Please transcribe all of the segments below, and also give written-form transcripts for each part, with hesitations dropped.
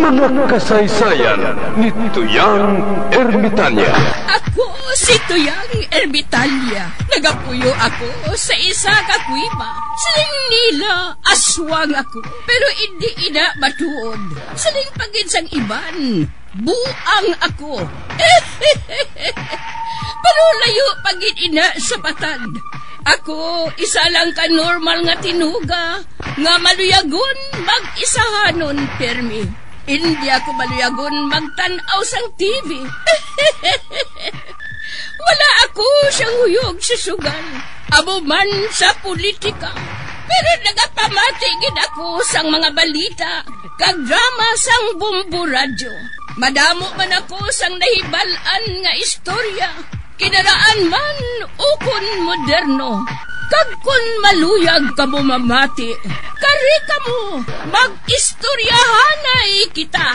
Mga kasaysayan ni Tuyang Ermitanya. Ako si Tuyang Ermitanya. Nagapuyo ako sa isa ka kuiba. Siling nila, aswang ako. Pero hindi ina matuod. Siling pagin sang iban, buang ako. Pero layo pagin ina sa batad. Ako, isa lang ka normal nga tinuga, nga maluyagon mag-isahanon, permi. Hindi ako maluyagon magtanaw sang TV. Wala ako siyang huyog sa sugal, amo man sa politika. Pero nagapamatagin ako sang mga balita, kag drama sang Bumbu Radyo. Madamo man ako sang nahibalan nga istorya, kinaraan man ukon moderno. Kag kun maluyag ka mo mamati, kari ka mo, mag-istoryahanay kita.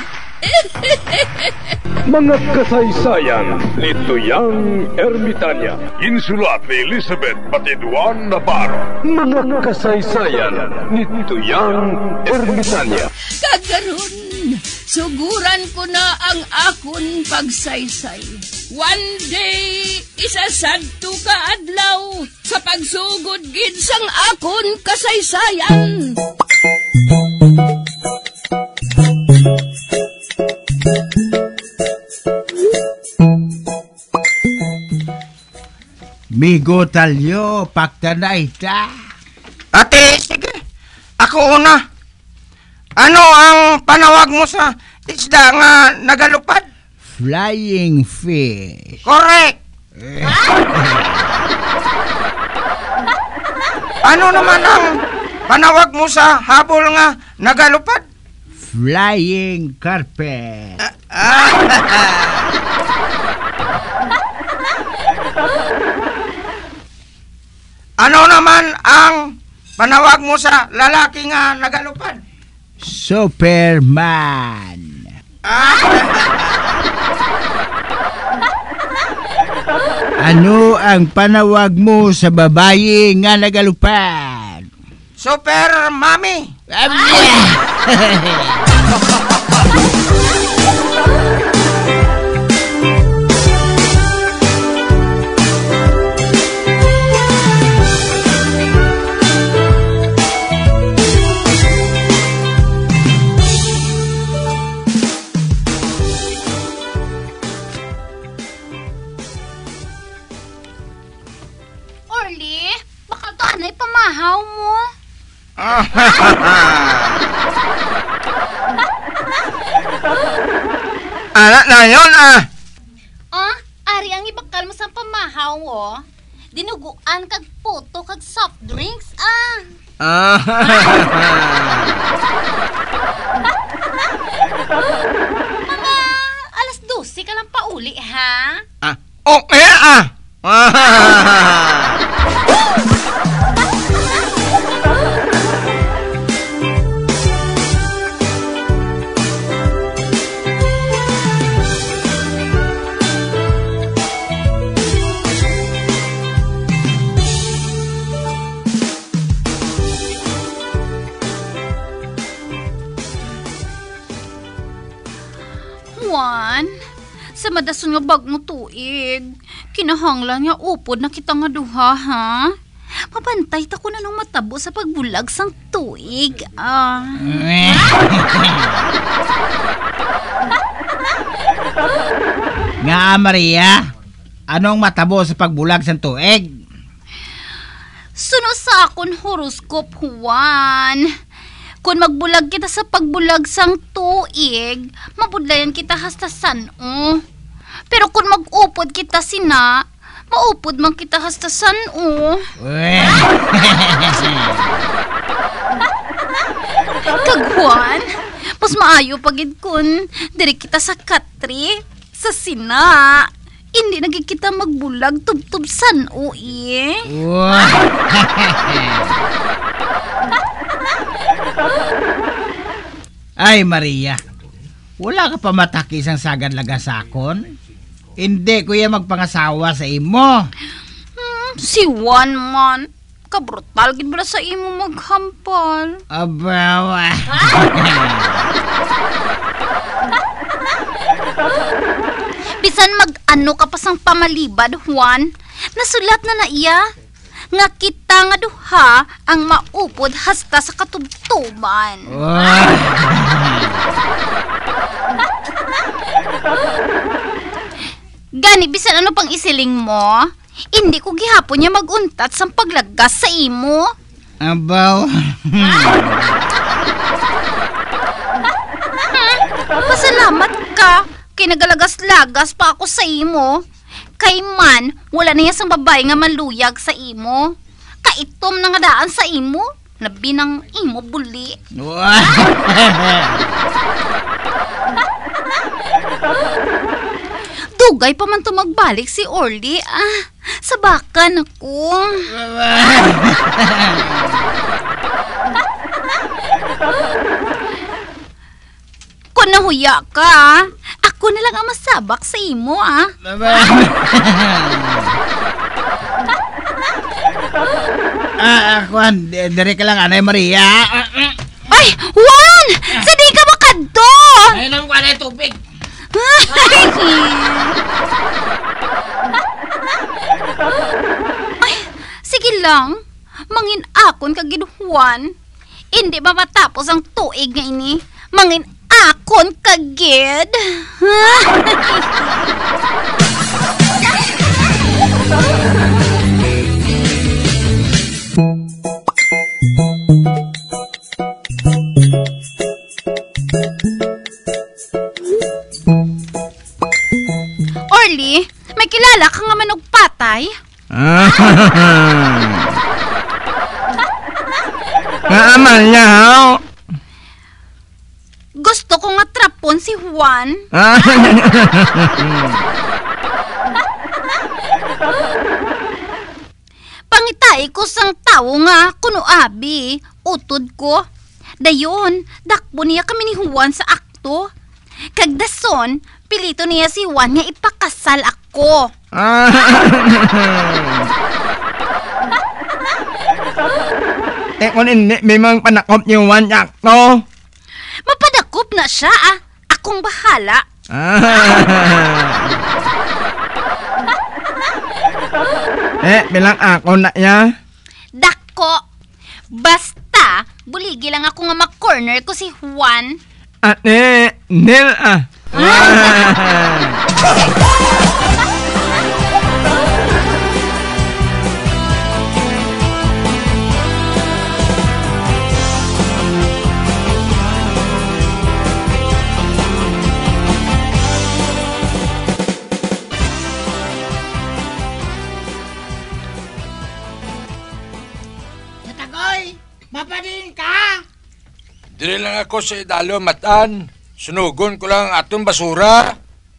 Mga kasaysayan ni Tuyang Ermitanya. Insulat ni Elizabeth Batiduan Navarro. Mga kasaysayan ni Tuyang Ermitanya. Kagaron, suguran ko na ang akon pagsaysay. One day, isasadto ka adlaw sa pagsugod gid sang akon kasaysayan. Migo talyo, pakta na ita. Ate, sige. Ako una. Ano ang panawag mo sa isda nga nagalupad? Flying fish. Correct. Ano naman ang panawag mo sa habol nga nagalupad? Flying carpet. Ano naman ang panawag mo sa lalaki nga nagalupad? Superman. Ano ang panawag mo sa babae nga nagalupad? Super Mami. Orly, baka to anay pamahaw mo. Anak na yun Ari ang ibakal mo sa pamahaw mo. Dinuguan kag puto kag soft drinks, Mga alas 12 ka lang pauli, ha? Juan, sa madason nga bag mo tuig, kinahanglan nga upod na kita nga duha, ha? Mapantay ta ko na nung matabo sa pagbulag sang tuig, Nga Maria, anong matabo sa pagbulag sa tuig? Suno sa akon horoscope, Juan. Kung magbulag kita sa pagbulag sang tuig, mabudlayan kita hasta san-o. Pero kung mag-upod kita sina, maupod man kita hasta san-o. Kagwan, mas maayo pagid kun diri kita sa katri, sa sina. Hindi naging kita magbulag tub-tub san-o Ay Maria, wala ka pa matakis ang sagad lagasakon? Hindi kuya magpangasawa sa imo. Si Juan man, kabrutal gid bala sa imo maghampal. Abawa. Ano ka pasang pamalibad, Juan? Nasulat na iya. Nga kita nga duha ang maupod hasta sa katubtuban. Gani, bisan ano pang isiling mo? Hindi ko gihapon niya maguntat sa paglagas sa imo. Abaw. Pasalamat ka. Kinagalagas-lagas pa ako sa imo. Kay man, wala na sang babae nga maluyag sa imo. Kaitom na nga daan sa imo. Labi ng imo buli. Dugay pa man to magbalik si Orly. Sabakan ako. Kung nahuya ka, ako na lang ang masabak sa imo, Juan, dire ka lang, Anay Maria. Ay, Juan! Sadi ka makadto! Ay, nang kuha na tubig. Ay, sige lang. Mangin akon kagid Juan. Hindi ba matapos ang tuig nga ini? Mangin akon kagid. Orly, may kilala ka nga manog patay? Amal niya, haw. Gusto ko nga trapon si Juan. Pangitay ko sang tao nga kuno abi, utod ko. Dayon, dakbo niya kami ni Juan sa akto. Kagdason, pilito niya si Juan nga ipakasal ako. Kung hindi, may mga panakop niyo one akto. Mapadakop na siya, akong bahala. Bilang ako na niya. Dako. Basta, buligi lang ako nga mag-corner ko si Juan. Nil Mapadin ka! Dili lang ako sa idalo matan. Sunugon ko lang atong basura.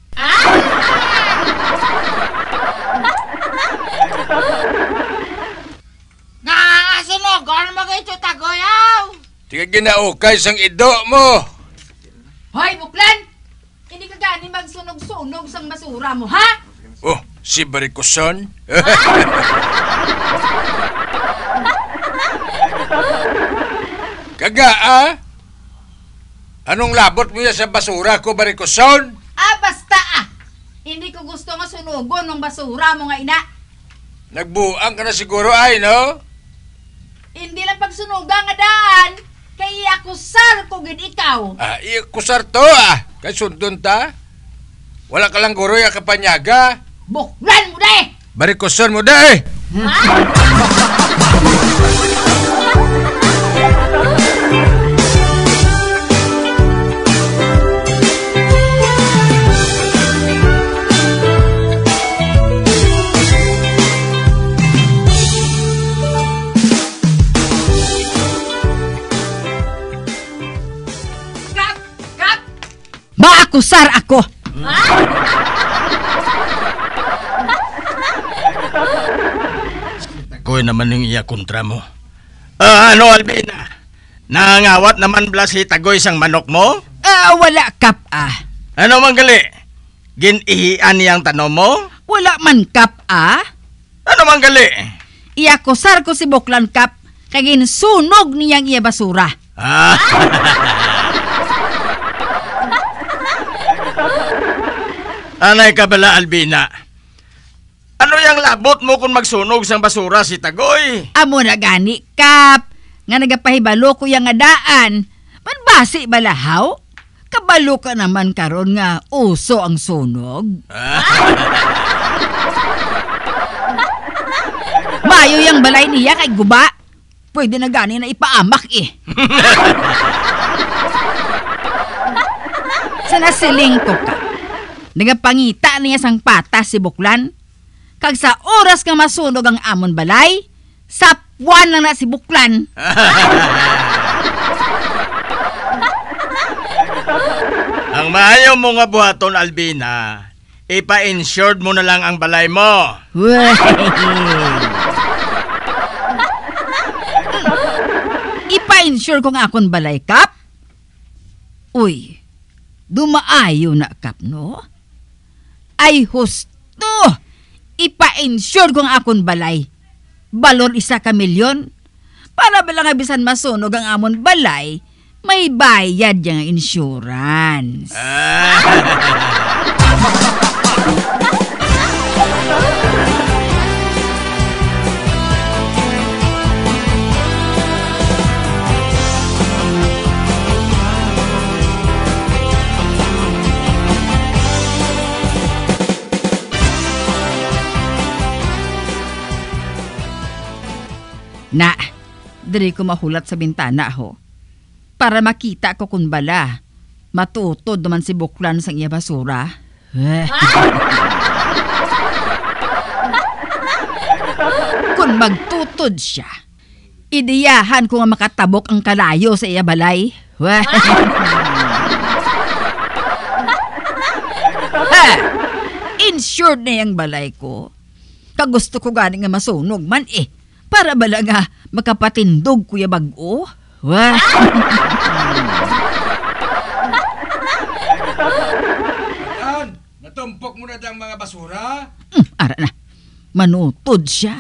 Nangangasunugon mo kayo tagoyaw! Tiga ginaukay sang ido mo. Hoy, Buklan! Hindi ka gani magsunog-sunog sang basura mo, ha? Oh, si Barikoson. Kaga, Anong labot mo yan sa basura ko, Barikoson? Basta Hindi ko gusto nga sunugon ng basura mo nga ina. Nagbuang ka na siguro ay, no? Hindi lang pagsunuga nga daan. Kaya akusar ko gid ikaw. Kusar to, Kay sundon ta. Wala ka lang guro ya kapanyaga. Buklan mo na Barikoson mo da Maakusar ako. Koy naman yung iya kontra mo. Ano, Albina? Nangangawat naman bla si tagoy sang manok mo? Wala kap Ano man gali? Ginihian niyang tanom mo? Wala man kap Ano man gali? Iakusar ko si Buklan kap. Kaya ginsunog niyang iya basura. Anay ka bala, Albina? Ano yung labot mo kung magsunog sang basura si Tagoy? Amo na gani, Kap. Nga nagapahibalo ko yung adaan. Manbasi balahaw? Kabalo ka naman karon nga uso ang sunog. Mayo yung balay niya kay guba. Pwede na gani na ipaamak eh. Sa nasiling ko ka, nagapangita niya sang patas si Buklan. Kag sa oras nga masunog ang amon balay, sapwan lang na si Buklan. Ang maayaw mo nga buhaton, Albina, ipa-insured mo na lang ang balay mo. Ipa-insure ko nga akong balay, Kap. Uy, dumaayo na, Kap, no? Ay, husto! Ipa-insure ko nga akong balay. Balon 1 milyon. Para ba lang abisan masunog ang amon balay, may bayad yung insurance. Na, diri ko mahulat sa bintana ho. Para makita ko kung bala, matutod naman si Buklan sa iya basura. Kung magtutod siya, idiyahan ko nga makatabok ang kalayo sa iya balay. Insured na yung balay ko. Kagusto ko gani nga masunog man eh. Para bala nga makapatindog kuya bag-o. Matan, natumpok mo na ang mga basura? Ara na, manutod siya.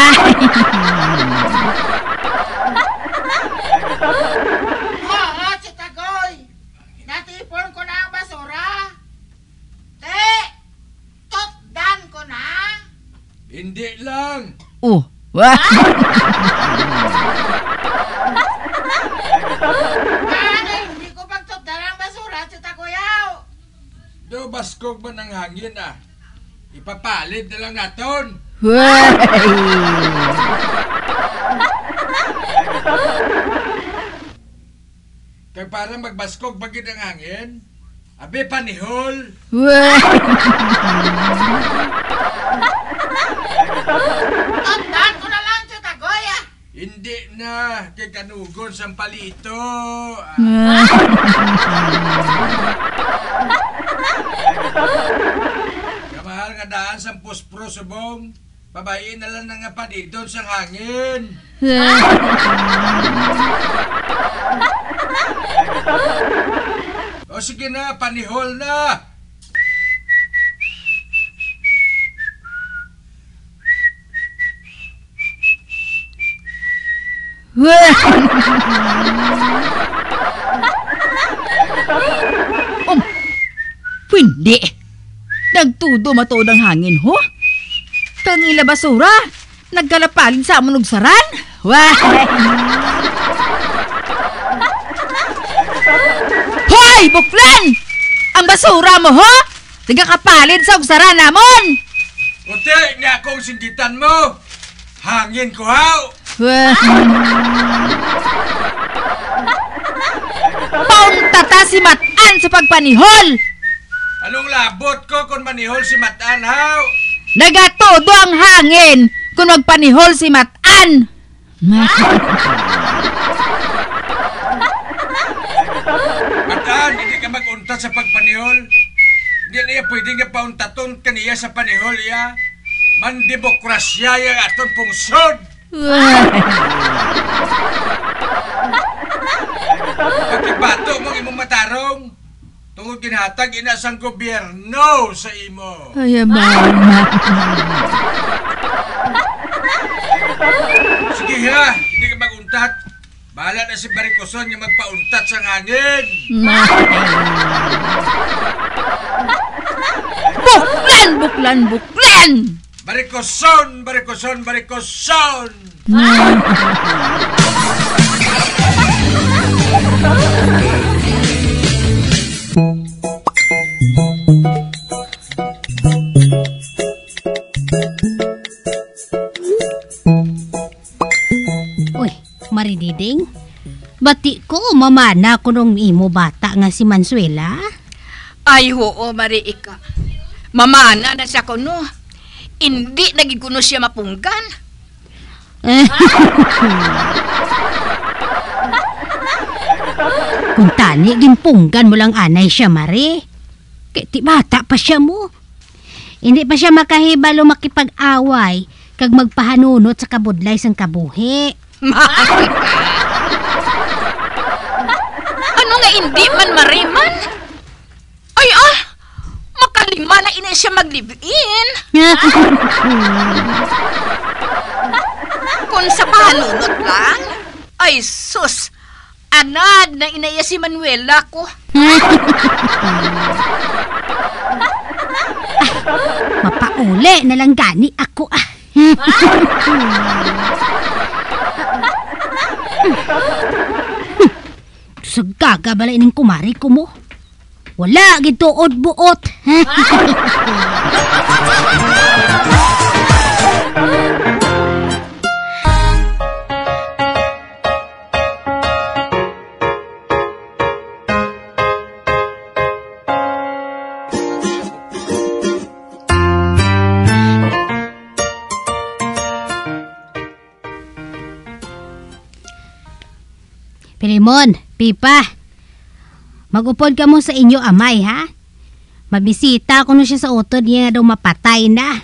Oo, si Tagoy. Natipon ko na ang basura. Te, totdan ko na. Hindi lang. Oh, Hindi ko pagtotdan ang basura, si Tagoyaw. Do baskog ba ng hangin ah? Ipapalit na lang naton. Kaya para magbaskog bagid ang hangin, abi panihol. Totdan ko na lang, si Tagoy. Hindi na, kay kanugon sa palito. Kamahal nga daan sa puspro subong, babayin na lang nga panidon sa hangin. O sige na, panihol na. Hindi. Nagtudo matod ang hangin, ho? Tangila basura, nagkalapalin sa amon og saran. Hoy, Buklan! Ang basura mo, ho? Nagkakapalin sa og saran namon. Kunti nga akong singgitan mo. Hangin ko haw. Pauntata si Matan sa pagpanihol. Anong labot ko kung manihol si Matan haw? Nagatodo ang hangin kung magpanihol si Matan. Matan, hindi ka mag-unta sa pagpanihol. Hindi niya pwede nga pauntaton kaniya sa panihol ya. Mandemokrasya yung aton pungsod. Pagkibato mong imong matarong, tungod ginhatag inasang gobyerno sa imo. Ay, mama. Sige ha, hindi ka mag-untat. Bahala na si Baricoson yung magpauntat sa hangin. buklan buklan. Barikoson, barikoson, barikoson! Uy, Marididing, bati ko mamana ko nung imo bata nga si Mansuela. Ay, oo, Mariika. Mamana na siya kuno. Hindi nagiguno siya mapunggan. Kung tani, gimpunggan mo lang anay siya, Mari. Kaya ti bata pa siya mo. Hindi pa siya makahibalo makipag-away kag magpahanunot sa kabudlay sang kabuhi. Ano nga hindi man mariman? Ay, makalima na ina siya mag-live-in. Kung sa pahanunot lang, ay sus, anad na inaya si Manuela ko. Mapauli na lang gani ako Sa gagabalay ng kumari ko mo. Wala gituod buot. Pilimon, Pipa, mag-upod ka mo sa inyo amay, ha? Mabisita ko na siya sa utod niya nga daw mapatay na.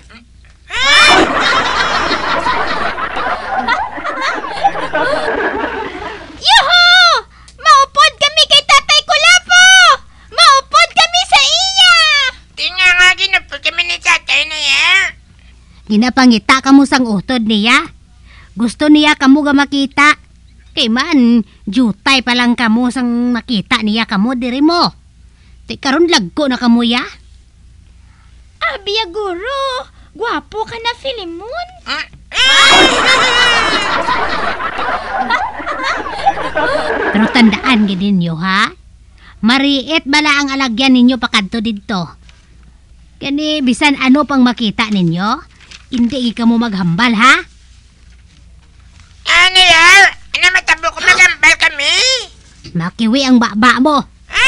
Yuhu! Maupod kami kay Tatay Kulapo! Maupod kami sa iya! Tingnan nga, ginapod kami ni tatay na yan. Ginapangita ka mo sang utod niya. Gusto niya kamo ga makita. Kay man, jutay pa lang kamo sang makita niya kamo diri mo. Ti karon lagko na kamo ya. Abiya guro, gwapo ka na Filimon. Pero tandaan gid ninyo, ha? Mariit bala ang alagyan ninyo pakadto didto. Kani bisan ano pang makita ninyo, hindi kamo maghambal, ha? Ano yan? Ano matabo ko magambal kami? Makiwi ang baba mo.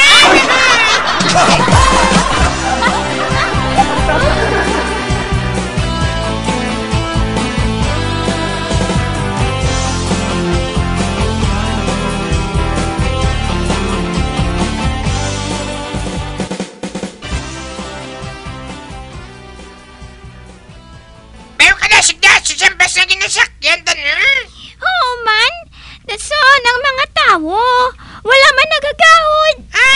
Bayo ka na siya, susambas na ginasakyan tanong. Oo man, dason ang mga tawo. Wala man nagagahod.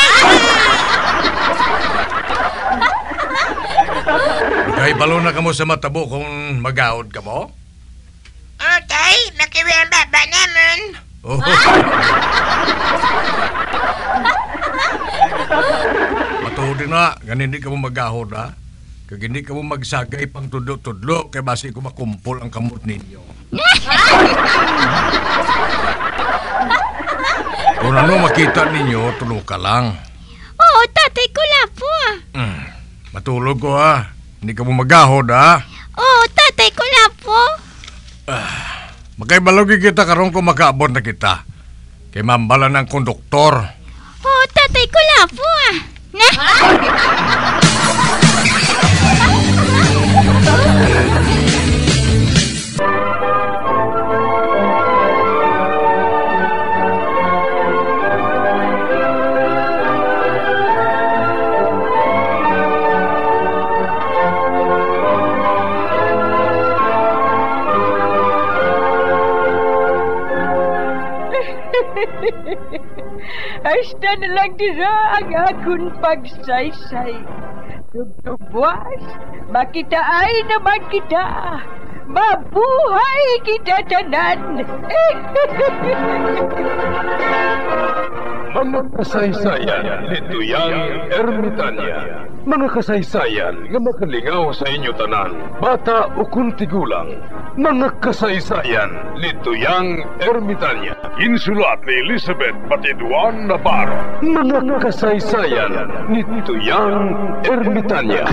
Kay balo na kamo sa matabo kung mag-out ka mo? Oh, tay, makiwi ang baba naman. Oh. Matuod na, ganin di ka mo mag-ahod, ha? Kag hindi ka mo magsagay pang tudlo-tudlo, kay basi ko makumpol ang kamot ninyo. Kung ano makita ninyo, tulog ka lang. Oo, Tatay Kulapo. Matulog ko, ha? Hindi ka mo mag-ahod, ha? Oo, Tatay Kulapo. Magkaibalogi kita karon kung makaabot na kita. Kay mambala ng konduktor. Oo, Tatay Kulapo Na? Hasta na lang dira ang akong pagsaysay. Tugtugwas, makitaan naman kita. Mabuhay kita tanan. Mga kasaysayan ni Tuyang Ermitanya. Mga kasaysayan nga makalingaw sa inyo tanan, bata o kung tigulang. Mga kasaysayan ni Tuyang Ermitanya. Insulat ni Elizabeth Batiduan Navarro. Mga kasaysayan ni Tuyang Ermitanya.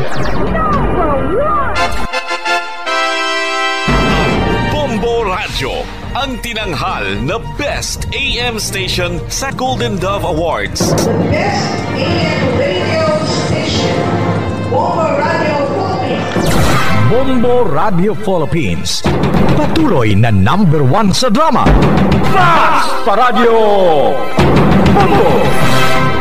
Bombo Radio, ang tinanghal na Best AM Station sa Golden Dove Awards. Best AM Radio Station, Bombo Radio Philippines. Bombo Radio Philippines, patuloy na #1 sa drama. Fast Radio Bombo!